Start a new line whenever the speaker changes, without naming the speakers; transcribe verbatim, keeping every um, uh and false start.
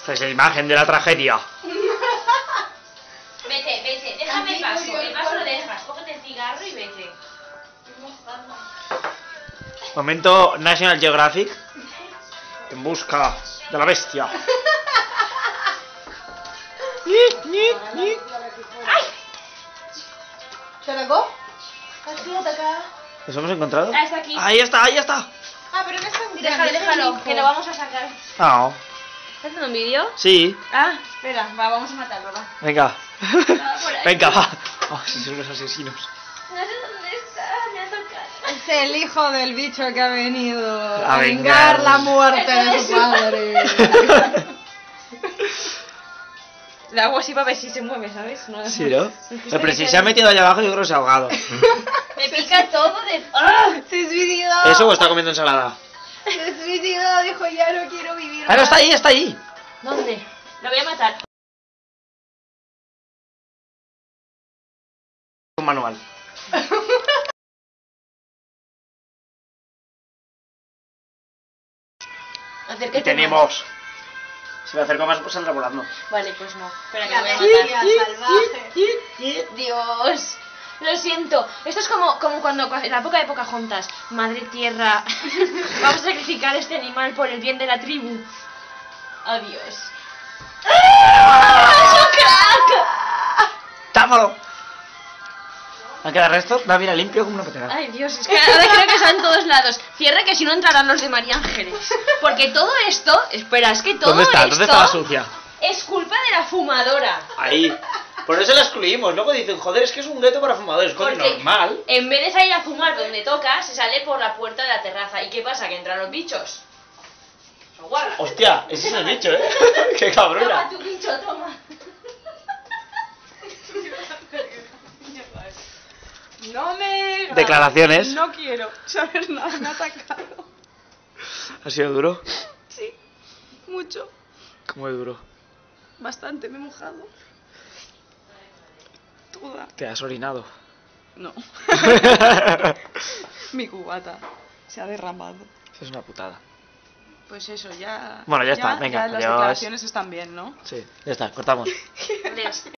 Esta es la imagen de la tragedia.
Vete, vete, déjame el vaso. El vaso lo dejas. Cógete el cigarro y vete.
Momento National Geographic. En busca de la bestia.
¡Ay!
¿Te atacó?
¿Has atacado?
¿Los hemos encontrado?
Ah, está aquí.
Ahí está, ahí está.
Ah, pero no es tan grande.
Déjalo, déjalo, que lo vamos a sacar.
No.
¿Estás haciendo un vídeo?
Sí.
Ah, espera, va, vamos a matarlo, va.
Venga.
por ahí.
Venga, va. Oh, si son los asesinos.
No sé dónde está, me ha tocado.
Es el hijo del bicho que ha venido
A
a
vengar.
vengar la muerte de su padre.
Le hago así para ver si se mueve, ¿sabes? No,
Sí, ¿no?
Es que
Pero
estoy
si se ha metido allá abajo, yo creo que se ha ahogado.
Me pica todo de... ¡Ah!
Se suicidó.
¿Eso o está comiendo ensalada?
Se suicidó, dijo ya no quiero vivir.
Ah, no, está ahí, está ahí.
¿Dónde? Lo voy a matar.
Un manual.
Acércate
Y tenemos... Si me acerco más, pues saldrá volando.
más. Vale, pues no. Espera que
La
lo voy a
bestia
matar.
salvaje.
Dios. Lo siento. Esto es como, como cuando en la época de Pocahontas. Madre tierra. Vamos a sacrificar a este animal por el bien de la tribu. Adiós. ¡Ah! ¡Es un crack!
¡Támalo! ¿Me queda resto? Va, mira, limpio como una patera.
Ay, Dios, es que ahora creo que está en todos lados. Cierra que si no entrarán los de María Ángeles. Porque todo esto... Espera, es que todo
¿Dónde está?
esto...
¿Dónde está la sucia?
Es culpa de la fumadora.
Ahí. Por eso la excluimos. Luego dicen, joder, es que es un gueto para fumadores. Coño,
Porque
normal.
en vez de salir a fumar donde toca, se sale por la puerta de la terraza. ¿Y qué pasa? Que entran los bichos. Son guarras.
Hostia, ese es el bicho, ¿eh? ¡Qué
Toma
cabrona!
tu bicho, toma.
No me...
Declaraciones.
No quiero saber nada, me ha atacado.
¿Ha sido duro?
Sí, mucho,
¿Cómo de duro?
bastante, me he mojado. Toda.
Te has orinado.
No. Mi cubata se ha derramado.
Eso es una putada.
Pues eso, ya...
Bueno, ya está, venga,
ya las
adiós.
declaraciones están bien, ¿no?
Sí, ya está, cortamos.
Adiós.